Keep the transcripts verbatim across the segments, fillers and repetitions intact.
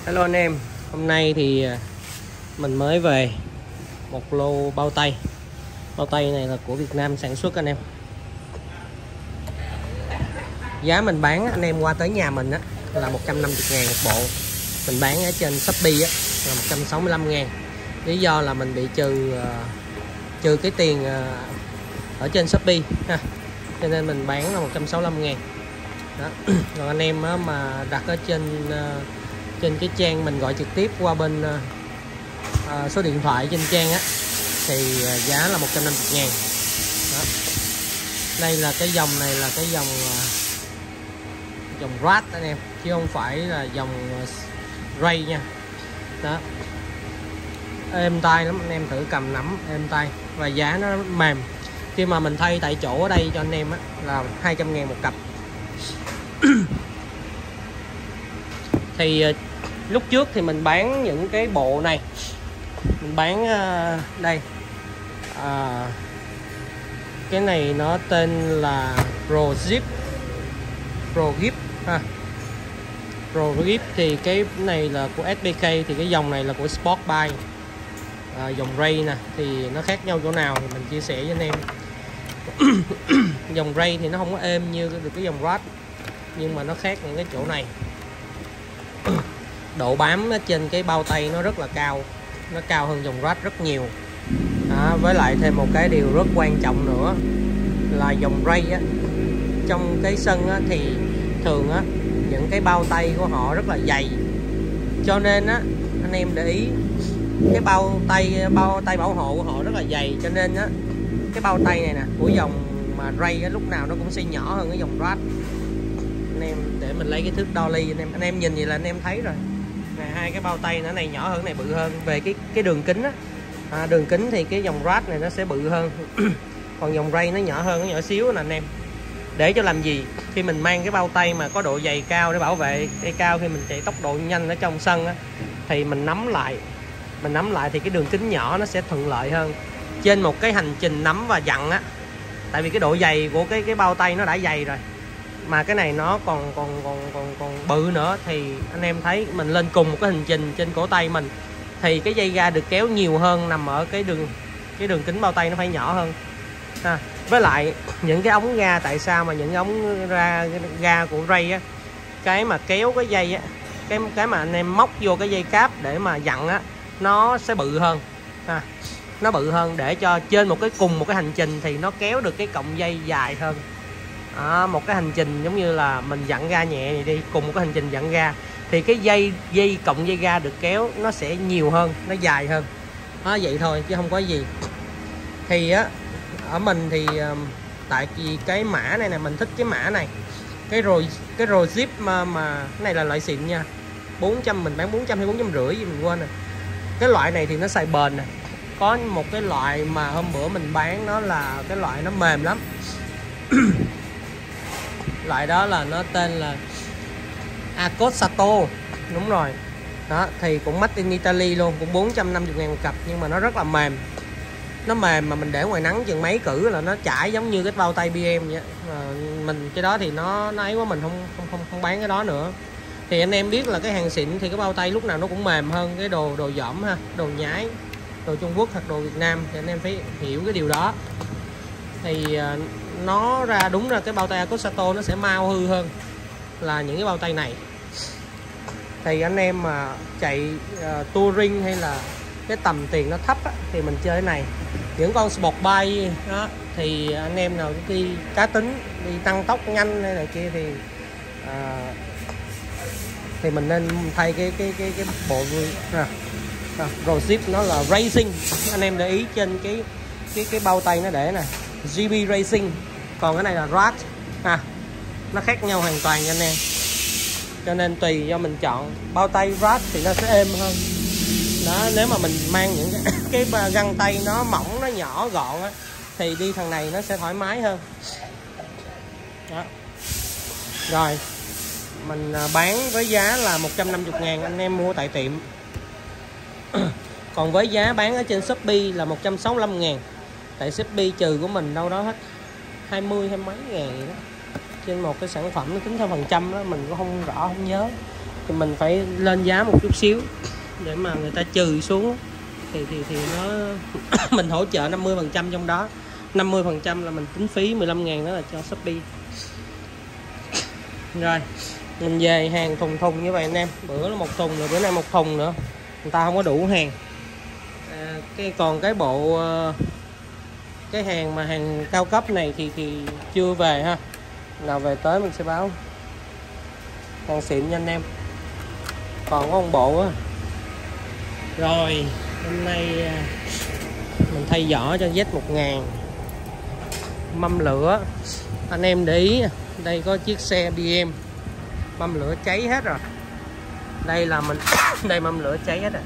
Hello anh em, hôm nay thì mình mới về một lô bao tay. Bao tay này là của Việt Nam sản xuất anh em. Giá mình bán anh em qua tới nhà mình á là một trăm năm mươi ngàn một bộ. Mình bán ở trên Shopee á là một trăm sáu mươi lăm ngàn. Lý do là mình bị trừ trừ cái tiền ở trên Shopee ha. Cho nên mình bán là một trăm sáu mươi lăm ngàn. Đó. Còn anh em á, mà đặt ở trên trên cái trang mình gọi trực tiếp qua bên uh, số điện thoại trên trang á thì giá là một trăm năm mươi ngàn. Đó. Đây là cái dòng này là cái dòng uh, dòng rat anh em, chứ không phải là dòng uh, ray nha. Đó, êm tay lắm anh em, thử cầm nắm êm tay và giá nó mềm. Khi mà mình thay tại chỗ ở đây cho anh em á là hai trăm ngàn một cặp. Thì uh, lúc trước thì mình bán những cái bộ này, mình bán uh, đây uh, cái này nó tên là Pro Zip Pro Grip ha. Pro Grip thì cái này là của ét bê ca, thì cái dòng này là của Sport Bike. À, dòng Ray nè thì nó khác nhau chỗ nào thì mình chia sẻ với anh em. Dòng Ray thì nó không có êm như được cái dòng Rat, nhưng mà nó khác những cái chỗ này. Độ bám trên cái bao tay nó rất là cao, nó cao hơn dòng Rat rất nhiều. Đó, với lại thêm một cái điều rất quan trọng nữa là dòng Ray á, trong cái sân á, thì thường á, những cái bao tay của họ rất là dày, cho nên á, anh em để ý cái bao tay bao tay bảo hộ của họ rất là dày, cho nên á, cái bao tay này nè của dòng mà Ray á, lúc nào nó cũng sẽ nhỏ hơn cái dòng Rat. Anh em để mình lấy cái thước đo ly anh em anh em nhìn vậy là anh em thấy rồi. Này, hai cái bao tay nó này nhỏ hơn, này bự hơn về cái cái đường kính á. À, đường kính thì cái dòng Rat này nó sẽ bự hơn. Còn dòng Ray nó nhỏ hơn, nó nhỏ xíu nè anh em. Để cho làm gì? Khi mình mang cái bao tay mà có độ dày cao để bảo vệ cây cao, khi mình chạy tốc độ nhanh ở trong sân á, thì mình nắm lại mình nắm lại thì cái đường kính nhỏ nó sẽ thuận lợi hơn trên một cái hành trình nắm và dặn á. Tại vì cái độ dày của cái cái bao tay nó đã dày rồi, mà cái này nó còn còn còn còn còn bự nữa, thì anh em thấy mình lên cùng một cái hành trình trên cổ tay mình thì cái dây ga được kéo nhiều hơn, nằm ở cái đường cái đường kính bao tay nó phải nhỏ hơn ha. Với lại những cái ống ga, tại sao mà những ống ra ga của Ray á, cái mà kéo cái dây á, cái cái mà anh em móc vô cái dây cáp để mà dặn á, nó sẽ bự hơn ha. Nó bự hơn để cho trên một cái cùng một cái hành trình thì nó kéo được cái cọng dây dài hơn. À, một cái hành trình giống như là mình dặn ga nhẹ này đi, cùng một cái hành trình dặn ga thì cái dây dây cọng dây ga được kéo nó sẽ nhiều hơn, nó dài hơn. Đó, vậy thôi chứ không có gì. Thì á, ở mình thì tại vì cái mã này nè, mình thích cái mã này, cái rồi cái rồi zip mà, mà cái này là loại xịn nha, bốn trăm, mình bán bốn trăm hay bốn trăm rưỡi gì mình quên rồi. Cái loại này thì nó xài bền nè. Có một cái loại mà hôm bữa mình bán nó là cái loại nó mềm lắm. Loại đó là nó tên là Accosato, đúng rồi. Đó, thì cũng made in Italy luôn, cũng bốn trăm năm mươi ngàn một cặp, nhưng mà nó rất là mềm. Nó mềm mà mình để ngoài nắng chừng mấy cử là nó chảy giống như cái bao tay bê em vậy. À, mình cái đó thì nó nó ấy quá, mình không không không không bán cái đó nữa. Thì anh em biết là cái hàng xịn thì cái bao tay lúc nào nó cũng mềm hơn cái đồ đồ dỏm ha, đồ nhái, đồ Trung Quốc hoặc đồ Việt Nam, thì anh em phải hiểu cái điều đó. Thì uh, nó ra đúng ra cái bao tay Accosato nó sẽ mau hư hơn là những cái bao tay này. Thì anh em mà chạy uh, touring hay là cái tầm tiền nó thấp á, thì mình chơi cái này. Những con sport bike đó, thì anh em nào đi cá tính, đi tăng tốc nhanh hay này kia thì uh, thì mình nên thay cái cái cái cái bộ à, à, rồi zip nó là racing. Anh em để ý trên cái cái cái bao tay nó để nè, giê bê Racing, còn cái này là Rat à, nó khác nhau hoàn toàn nha anh em. Cho nên tùy do mình chọn. Bao tay Rat thì nó sẽ êm hơn. Đó, nếu mà mình mang những cái, cái găng tay nó mỏng, nó nhỏ gọn á, thì đi thằng này nó sẽ thoải mái hơn. Đó. Rồi mình bán với giá là một trăm năm mươi ngàn, anh em mua tại tiệm. Còn với giá bán ở trên Shopee là một trăm sáu mươi lăm ngàn. Tại Shopee trừ của mình đâu đó hết hai mươi hay mấy ngàn vậy đó. Trên một cái sản phẩm nó tính theo phần trăm đó, mình cũng không rõ, không nhớ. thì mình phải lên giá một chút xíu để mà người ta trừ xuống thì thì thì nó mình hỗ trợ năm mươi phần trăm, trong đó năm mươi phần trăm là mình tính phí mười lăm ngàn đó là cho Shopee. Rồi mình về hàng thùng thùng như vậy anh em, bữa là một thùng rồi bữa nay một thùng nữa, người ta không có đủ hàng. À, cái còn cái bộ cái hàng mà hàng cao cấp này thì thì chưa về ha, nào về tới mình sẽ báo. Hàng xịn nha anh em, còn có một bộ á. Rồi hôm nay mình thay vỏ cho Z một ngàn mâm lửa. Anh em để ý đây có chiếc xe bê em mâm lửa cháy hết rồi. Đây là mình đây mâm lửa cháy hết rồi.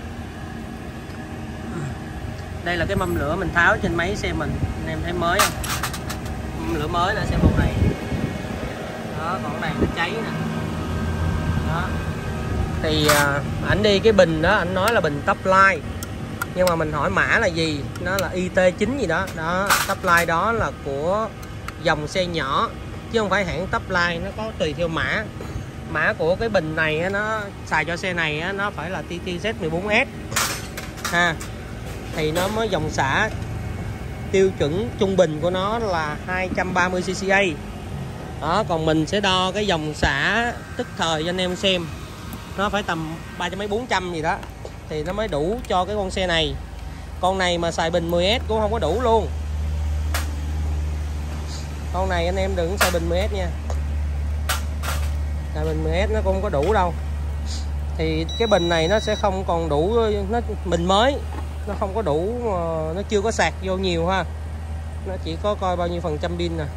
Đây là cái mâm lửa mình tháo trên máy xe mình, anh em thấy mới không? Mâm lửa mới là xe bộ này. Đó, còn này nó cháy nè. Đó. Thì à, ảnh đi cái bình đó ảnh nói là bình top line, nhưng mà mình hỏi mã là gì, nó là I T chín gì đó. Đó, top line đó là của dòng xe nhỏ chứ không phải hãng top line, nó có tùy theo mã. Mã của cái bình này nó xài cho xe này nó phải là T T Z mười bốn S ha, thì nó mới dòng xả tiêu chuẩn trung bình của nó là hai trăm ba mươi xê xê. Đó, còn mình sẽ đo cái dòng xả tức thời cho anh em xem, nó phải tầm ba trăm mấy bốn trăm gì đó thì nó mới đủ cho cái con xe này. Con này mà xài bình mười S cũng không có đủ luôn. Con này anh em đừng xài bình mười S nha, xài bình mười S nó cũng không có đủ đâu. Thì cái bình này nó sẽ không còn đủ, nó bình mới nó không có đủ, nó chưa có sạc vô nhiều ha, nó chỉ có coi bao nhiêu phần trăm pin nè.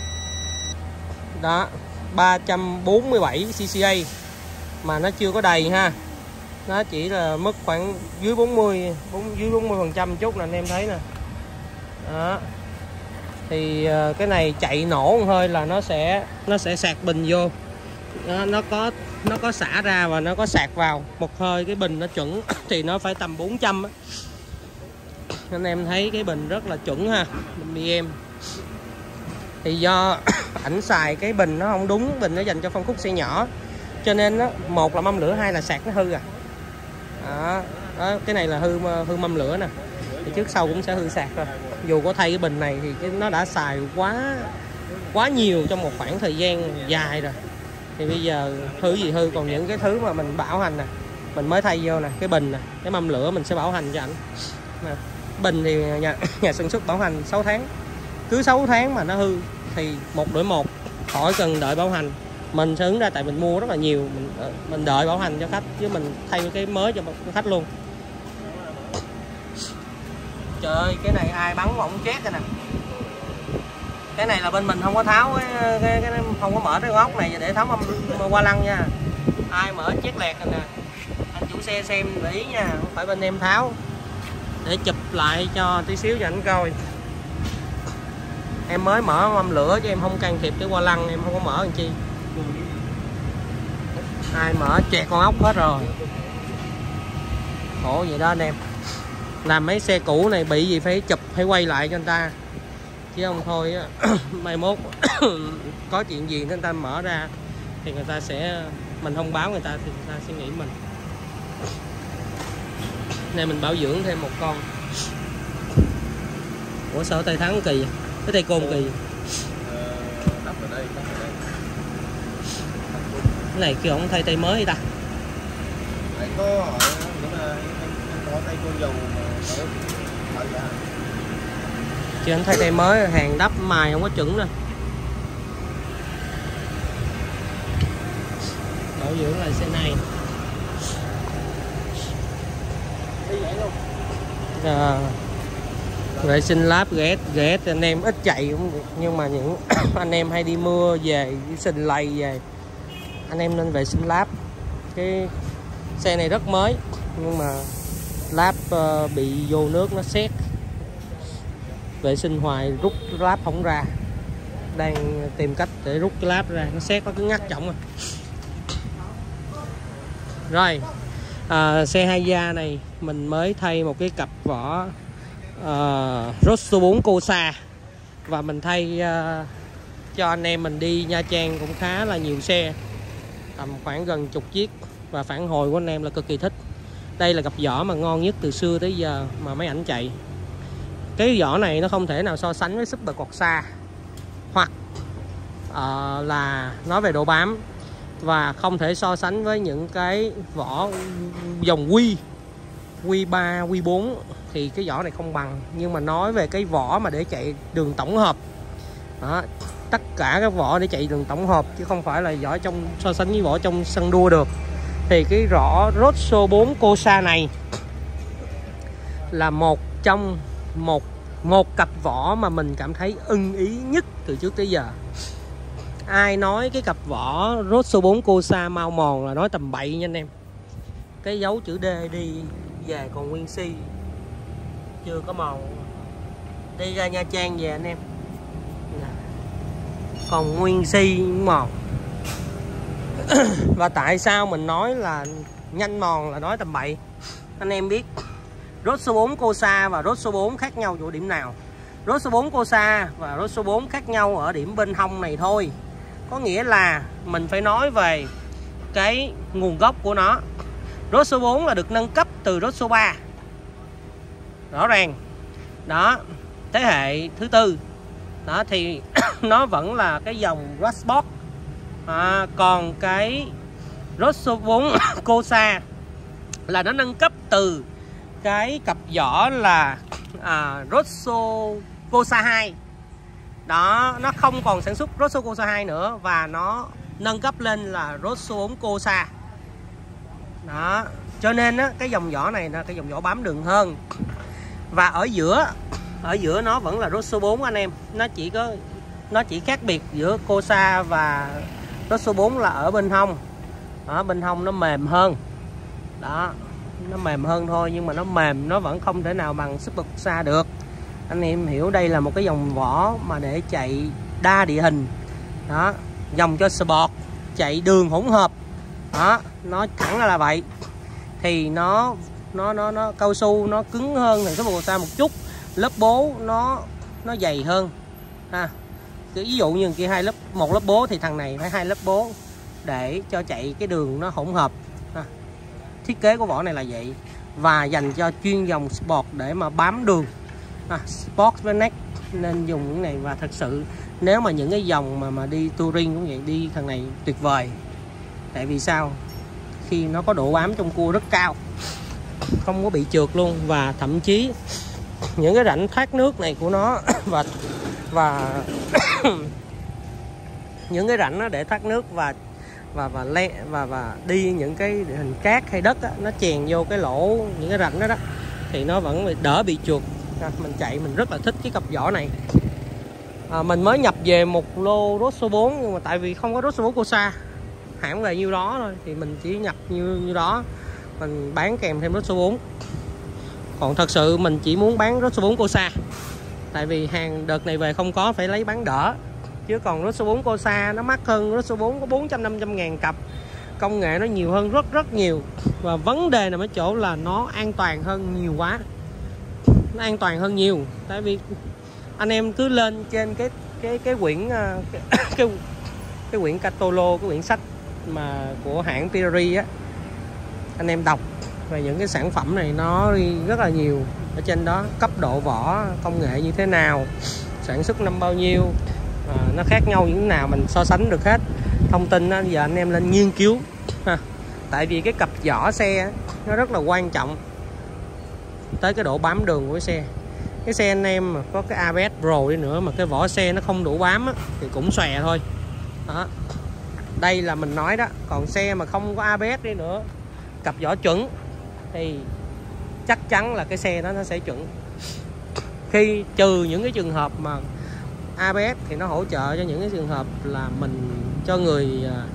Đó, ba trăm bốn mươi bảy xê xê mà nó chưa có đầy ha, nó chỉ là mức khoảng dưới bốn mươi, dưới bốn mươi phần trăm chút là anh em thấy nè. Đó, thì cái này chạy nổ một hơi là nó sẽ nó sẽ sạc bình vô, nó, nó có nó có xả ra và nó có sạc vào một hơi, cái bình nó chuẩn thì nó phải tầm bốn trăm á. Anh em thấy cái bình rất là chuẩn ha, bình bê em. Thì do ảnh xài cái bình nó không đúng, bình nó dành cho phân khúc xe nhỏ cho nên nó một là mâm lửa, hai là sạc nó hư à. Đó, đó, cái này là hư hư mâm lửa nè, thì trước sau cũng sẽ hư sạc rồi. Dù có thay cái bình này thì cái nó đã xài quá quá nhiều trong một khoảng thời gian dài rồi, thì bây giờ hư gì hư, còn những cái thứ mà mình bảo hành nè, mình mới thay vô nè, cái bình nè, cái mâm lửa mình sẽ bảo hành cho ảnh. Bình thì nhà, nhà sản xuất bảo hành sáu tháng, cứ sáu tháng mà nó hư thì một đổi một, khỏi cần đợi bảo hành. Mình sẽ ứng ra tại mình mua rất là nhiều, mình mình đợi bảo hành cho khách chứ mình thay cái mới cho khách luôn. Trời ơi, cái này ai bắn mà không chết đây nè. Cái này là bên mình không có tháo cái, cái, cái không có mở cái góc này để tháo mâm qua lăng nha. Ai mở chết lẹt rồi nè, anh chủ xe xem để ý nha, không phải bên em tháo. Để chụp lại cho tí xíu cho anh coi. Em mới mở mâm lửa chứ em không can thiệp cái qua lăng, em không có mở làm chi. Ai mở chẹt con ốc hết rồi. Khổ vậy đó anh em. Làm mấy xe cũ này bị gì phải chụp, phải quay lại cho người ta, chứ không thôi mai mốt có chuyện gì người ta mở ra thì người ta sẽ, mình không báo người ta thì người ta sẽ nghĩ mình. Nên mình bảo dưỡng thêm một con. Ủa sao tay thắng kỳ vậy? Cái tay côn kỳ vậy? Cái này kêu ông thay tay mới vậy ta? Có có tay côn dầu mà chứ anh thay tay mới, hàng đắp mài không có chuẩn nè. Bảo dưỡng lại xe này. À, vệ sinh láp ghét ghét anh em ít chạy cũng được, nhưng mà những anh em hay đi mưa về sình lầy về, anh em nên vệ sinh láp. Cái xe này rất mới nhưng mà láp uh, bị vô nước nó xét, vệ sinh hoài rút láp không ra, đang tìm cách để rút cái láp ra, nó xét nó cứ ngắt trọng rồi. Rồi à, xe Hayya này mình mới thay một cái cặp vỏ uh, Rosso bốn Corsa, và mình thay uh, cho anh em mình đi Nha Trang cũng khá là nhiều xe, tầm khoảng gần chục chiếc, và phản hồi của anh em là cực kỳ thích. Đây là cặp vỏ mà ngon nhất từ xưa tới giờ mà máy ảnh chạy. Cái vỏ này nó không thể nào so sánh với Super Corsa, hoặc uh, là nói về độ bám, và không thể so sánh với những cái vỏ dòng Quy Quy ba, Quy bốn thì cái vỏ này không bằng. Nhưng mà nói về cái vỏ mà để chạy đường tổng hợp đó, tất cả các vỏ để chạy đường tổng hợp chứ không phải là vỏ trong so sánh với vỏ trong sân đua được, thì cái vỏ Rosso bốn Corsa này là một trong một một cặp vỏ mà mình cảm thấy ưng ý nhất từ trước tới giờ. Ai nói cái cặp vỏ Rosso bốn Corsa mau mòn là nói tầm bậy nha anh em. Cái dấu chữ D đi về còn nguyên si, chưa có mòn. Đi ra Nha Trang về anh em còn nguyên si mòn. Và tại sao mình nói là nhanh mòn là nói tầm bậy? Anh em biết Rosso bốn Corsa và Rosso bốn khác nhau chỗ điểm nào? Rosso bốn Corsa và Rosso bốn khác nhau ở điểm bên hông này thôi. Có nghĩa là mình phải nói về cái nguồn gốc của nó. Rosso bốn là được nâng cấp từ Rosso ba, rõ ràng đó, thế hệ thứ tư đó, thì nó vẫn là cái dòng Racesport. À, còn cái Rosso bốn Corsa là nó nâng cấp từ cái cặp vỏ là à, Rosso Corsa hai đó, nó không còn sản xuất Rosso Corsa hai nữa và nó nâng cấp lên là Rosso bốn Corsa đó. Cho nên á, cái dòng vỏ này là cái dòng vỏ bám đường hơn. Và ở giữa ở giữa nó vẫn là Rosso bốn anh em. Nó chỉ có nó chỉ khác biệt giữa Corsa và Rosso bốn là ở bên hông. Ở bên hông nó mềm hơn đó, nó mềm hơn thôi, nhưng mà nó mềm nó vẫn không thể nào bằng Super Corsa được. Anh em hiểu đây là một cái dòng vỏ mà để chạy đa địa hình đó, dòng cho sport, chạy đường hỗn hợp đó, nó thẳng ra là vậy. Thì nó nó nó nó cao su nó cứng hơn thằng Super Corsa một chút, lớp bố nó nó dày hơn ha. Ví dụ như kia hai lớp một lớp bố thì thằng này phải hai lớp bố để cho chạy cái đường nó hỗn hợp ha. Thiết kế của vỏ này là vậy, và dành cho chuyên dòng sport để mà bám đường à, sport với neck nên dùng những này. Và thật sự nếu mà những cái dòng mà mà đi touring cũng vậy, đi thằng này tuyệt vời. Tại vì sao? Khi nó có độ bám trong cua rất cao, không có bị trượt luôn, và thậm chí những cái rãnh thoát nước này của nó và và những cái rãnh nó để thoát nước và và và le và và đi những cái hình cát hay đất á, nó chèn vô cái lỗ những cái rãnh đó đó thì nó vẫn đỡ bị trượt. À, mình chạy mình rất là thích cái cặp vỏ này. À, mình mới nhập về một lô Rosso bốn, nhưng mà tại vì không có Rosso bốn Corsa, hãng về nhiêu đó thôi thì mình chỉ nhập như như đó, mình bán kèm thêm Rosso bốn. Còn thật sự mình chỉ muốn bán Rosso bốn Corsa, tại vì hàng đợt này về không có, phải lấy bán đỡ. Chứ còn Rosso bốn Corsa nó mắc hơn Rosso bốn, có bốn trăm năm trăm ngàn cặp, công nghệ nó nhiều hơn rất rất nhiều. Và vấn đề nằm ở chỗ là nó an toàn hơn nhiều quá, nó an toàn hơn nhiều. Tại vì anh em cứ lên trên cái cái cái quyển cái cái, cái quyển catalog, cái quyển sách mà của hãng Pirelli á, anh em đọc về những cái sản phẩm này nó rất là nhiều. Ở trên đó cấp độ vỏ, công nghệ như thế nào, sản xuất năm bao nhiêu, à, nó khác nhau như thế nào, mình so sánh được hết. Thông tin đó, giờ anh em lên nghiên cứu ha. Tại vì cái cặp vỏ xe nó rất là quan trọng tới cái độ bám đường của cái xe. Cái xe anh em mà có cái a bê ét Pro đi nữa mà cái vỏ xe nó không đủ bám á, thì cũng xòe thôi đó. Đây là mình nói đó. Còn xe mà không có a bê ét đi nữa, cặp vỏ chuẩn thì chắc chắn là cái xe đó nó sẽ chuẩn. Khi trừ những cái trường hợp mà a bê ét thì nó hỗ trợ cho những cái trường hợp là mình cho người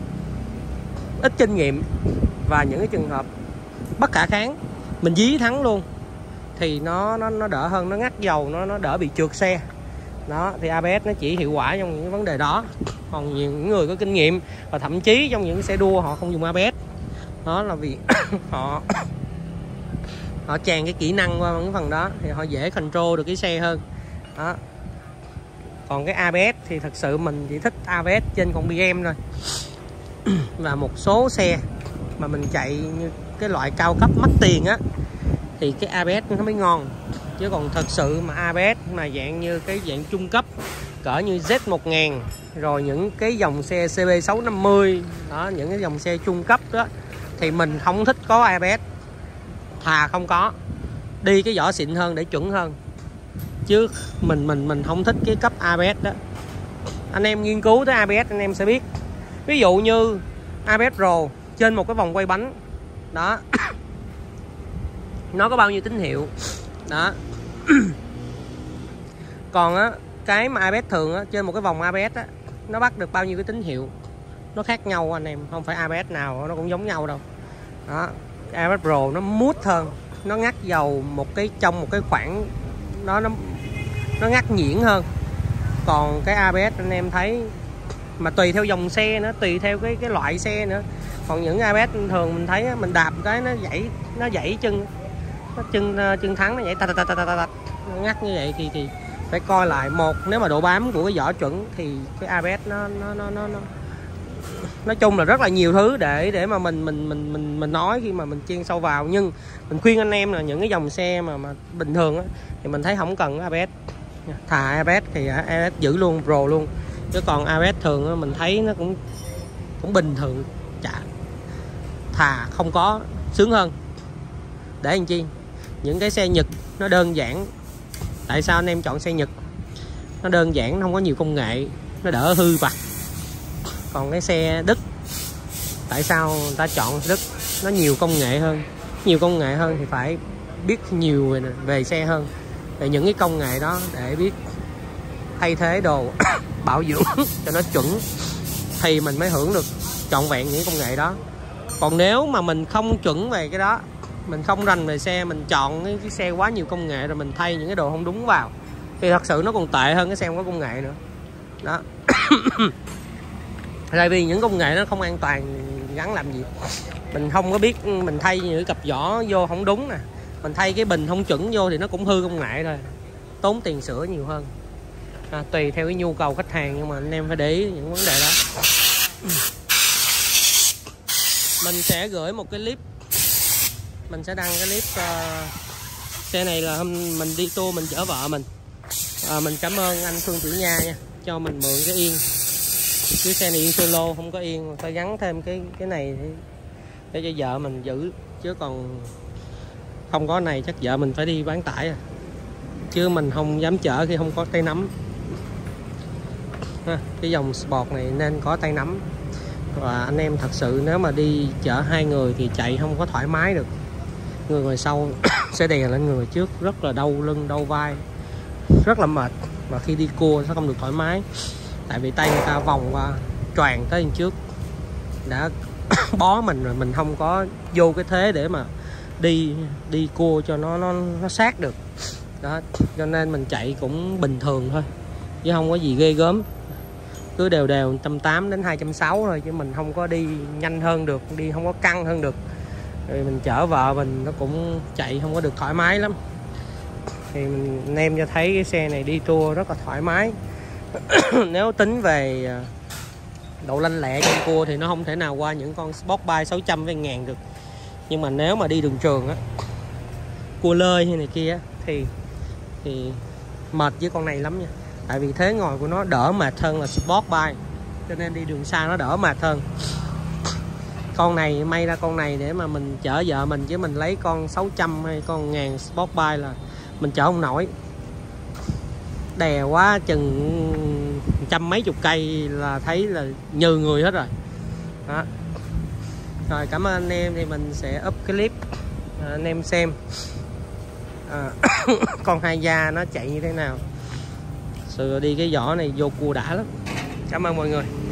ít kinh nghiệm, và những cái trường hợp bất khả kháng mình dí thắng luôn thì nó nó nó đỡ hơn, nó ngắt dầu, nó nó đỡ bị trượt xe đó. Thì a bê ét nó chỉ hiệu quả trong những vấn đề đó. Còn những người có kinh nghiệm và thậm chí trong những xe đua họ không dùng a bê ét đó là vì họ họ tràn cái kỹ năng qua những phần đó thì họ dễ control được cái xe hơn đó. Còn cái a bê ét thì thật sự mình chỉ thích a bê ét trên con bê em thôi. Và một số xe mà mình chạy như cái loại cao cấp mắc tiền á thì cái a bê ét nó mới ngon. Chứ còn thật sự mà a bê ét mà dạng như cái dạng trung cấp cỡ như Z một nghìn, rồi những cái dòng xe xê bê sáu năm mươi đó, những cái dòng xe trung cấp đó thì mình không thích có a bê ét, thà không có, đi cái vỏ xịn hơn để chuẩn hơn. Chứ mình mình mình không thích cái cấp a bê ét đó. Anh em nghiên cứu tới a bê ét anh em sẽ biết. Ví dụ như a bê ét Pro trên một cái vòng quay bánh đó nó có bao nhiêu tín hiệu đó. Còn á cái mà a bê ét thường á, trên một cái vòng a bê ét á, nó bắt được bao nhiêu cái tín hiệu nó khác nhau anh em, không phải a bê ét nào nó cũng giống nhau đâu đó. a bê ét Pro nó mút hơn, nó ngắt dầu một cái trong một cái khoảng đó, nó nó ngắt nhuyễn hơn. Còn cái a bê ét anh em thấy mà tùy theo dòng xe nữa, tùy theo cái cái loại xe nữa. Còn những a bê ét thường mình thấy mình đạp cái nó dãy nó dãy chân, nó chân chân thắng nó dãy tạch tạch tạch tạch tạch, nó ngắt như vậy thì thì phải coi lại. Một, nếu mà độ bám của cái vỏ chuẩn thì cái a bê ét nó nó nó nó, nó nói chung là rất là nhiều thứ để để mà mình mình mình mình mình nói khi mà mình chuyên sâu vào. Nhưng mình khuyên anh em là những cái dòng xe mà mà bình thường á, thì mình thấy không cần a bê ét, thà a bê ét thì a bê ét giữ luôn, Pro luôn. Chứ còn a bê ét thường á, mình thấy nó cũng cũng bình thường, chả thà không có sướng hơn. Để làm chi? Những cái xe Nhật nó đơn giản. Tại sao anh em chọn xe Nhật? Nó đơn giản, không có nhiều công nghệ, nó đỡ hư vặt. Còn cái xe Đức, tại sao người ta chọn Đức? Nó nhiều công nghệ hơn. Nhiều công nghệ hơn thì phải biết nhiều về, về xe hơn, về những cái công nghệ đó để biết thay thế đồ bảo dưỡng cho nó chuẩn thì mình mới hưởng được trọn vẹn những công nghệ đó. Còn nếu mà mình không chuẩn về cái đó, mình không rành về xe, mình chọn cái, cái xe quá nhiều công nghệ rồi mình thay những cái đồ không đúng vào thì thật sự nó còn tệ hơn cái xe không có công nghệ nữa đó. Tại vì những công nghệ nó không an toàn gắn làm gì. Mình không có biết, mình thay những cái cặp vỏ vô không đúng nè, mình thay cái bình không chuẩn vô thì nó cũng hư công nghệ thôi, tốn tiền sửa nhiều hơn à, tùy theo cái nhu cầu khách hàng. Nhưng mà anh em phải để ý những vấn đề đó. Mình sẽ gửi một cái clip, mình sẽ đăng cái clip uh, xe này là hôm mình đi tour mình chở vợ mình à, mình cảm ơn anh Phương Tử Nha nha, cho mình mượn cái yên. Cái xe này yên solo không có yên, phải gắn thêm cái cái này để cho vợ mình giữ, chứ còn không có này chắc vợ mình phải đi bán tải à. Chứ mình không dám chở khi không có tay nắm ha. Cái dòng Sport này nên có tay nắm. Và anh em thật sự nếu mà đi chở hai người thì chạy không có thoải mái được. Người ngồi sau sẽ đè lên người trước, rất là đau lưng, đau vai, rất là mệt. Và khi đi cua sẽ không được thoải mái, tại vì tay người ta vòng qua choàng tới bên trước đã bó mình rồi, mình không có vô cái thế để mà đi đi cua cho nó nó nó sát được đó. Cho nên mình chạy cũng bình thường thôi, chứ không có gì ghê gớm, cứ đều đều một trăm tám đến hai trăm sáu thôi, chứ mình không có đi nhanh hơn được, đi không có căng hơn được. Rồi mình chở vợ mình nó cũng chạy không có được thoải mái lắm. Thì mình anh em cho thấy cái xe này đi tour rất là thoải mái. Nếu tính về độ lanh lẹ trong cua thì nó không thể nào qua những con Sport Bike sáu trăm với ngàn được. Nhưng mà nếu mà đi đường trường á, cua lơi hay này kia á, thì thì mệt với con này lắm nha. Tại vì thế ngồi của nó đỡ mệt hơn là Sport Bike, cho nên đi đường xa nó đỡ mệt hơn. Con này may ra con này để mà mình chở vợ mình, chứ mình lấy con sáu trăm hay con ngàn Sport Bike là mình chở không nổi. Đè quá chừng trăm mấy chục cây là thấy là nhừ người hết rồi đó. Rồi cảm ơn anh em, thì mình sẽ up clip à, anh em xem à, con hai da nó chạy như thế nào. Sự đi cái vỏ này vô cua đã lắm. Cảm ơn mọi người.